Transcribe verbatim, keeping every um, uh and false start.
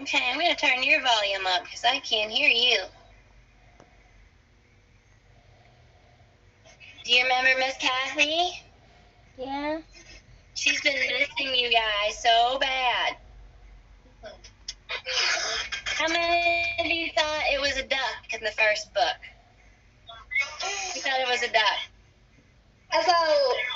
Okay, I'm going to turn your volume up because I can't hear you. Do you remember Miss Kathy? Yeah. She's been missing you guys so bad. How many of you thought it was a duck in the first book? You thought it was a duck. I thought